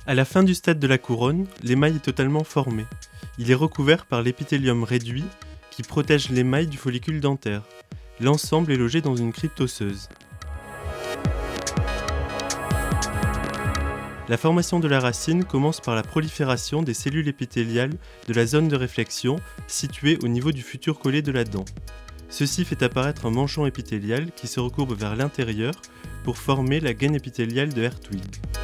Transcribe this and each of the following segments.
À la fin du stade de la couronne, l'émail est totalement formé. Il est recouvert par l'épithélium réduit qui protège l'émail du follicule dentaire. L'ensemble est logé dans une crypte osseuse. La formation de la racine commence par la prolifération des cellules épithéliales de la zone de réflexion située au niveau du futur collet de la dent. Ceci fait apparaître un manchon épithélial qui se recourbe vers l'intérieur pour former la gaine épithéliale de Hertwig.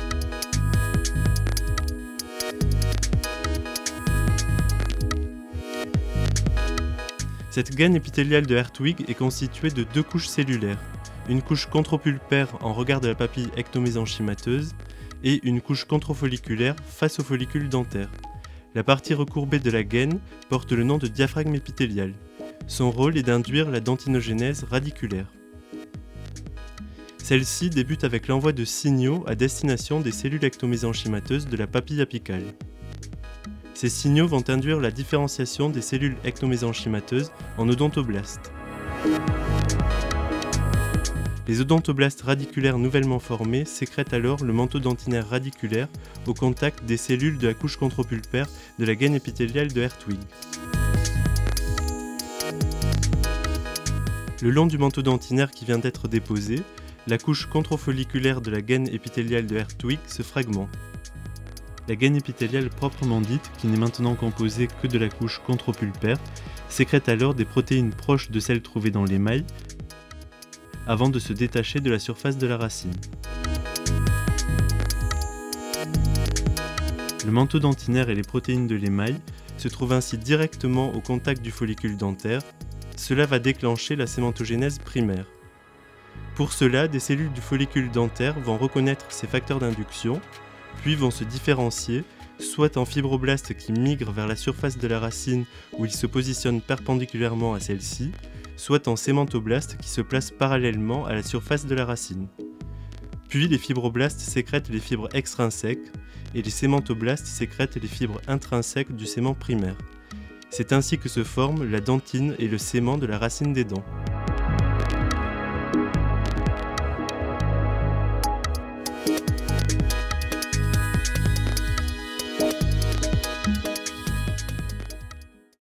Cette gaine épithéliale de Hertwig est constituée de deux couches cellulaires, une couche contropulpaire en regard de la papille ectomésenchymateuse et une couche controfolliculaire face au follicule dentaire. La partie recourbée de la gaine porte le nom de diaphragme épithélial. Son rôle est d'induire la dentinogénèse radiculaire. Celle-ci débute avec l'envoi de signaux à destination des cellules ectomésenchymateuses de la papille apicale. Ces signaux vont induire la différenciation des cellules ectomésenchymateuses en odontoblastes. Les odontoblastes radiculaires nouvellement formés sécrètent alors le manteau dentinaire radiculaire au contact des cellules de la couche contropulpaire de la gaine épithéliale de Hertwig. Le long du manteau dentinaire qui vient d'être déposé, la couche controfolliculaire de la gaine épithéliale de Hertwig se fragmente. La gaine épithéliale proprement dite, qui n'est maintenant composée que de la couche contropulpaire, sécrète alors des protéines proches de celles trouvées dans l'émail, avant de se détacher de la surface de la racine. Le manteau dentinaire et les protéines de l'émail se trouvent ainsi directement au contact du follicule dentaire. Cela va déclencher la sémentogénèse primaire. Pour cela, des cellules du follicule dentaire vont reconnaître ces facteurs d'induction, puis vont se différencier, soit en fibroblastes qui migrent vers la surface de la racine où ils se positionnent perpendiculairement à celle-ci, soit en sémentoblastes qui se placent parallèlement à la surface de la racine. Puis les fibroblastes sécrètent les fibres extrinsèques et les sémentoblastes sécrètent les fibres intrinsèques du sément primaire. C'est ainsi que se forment la dentine et le sément de la racine des dents.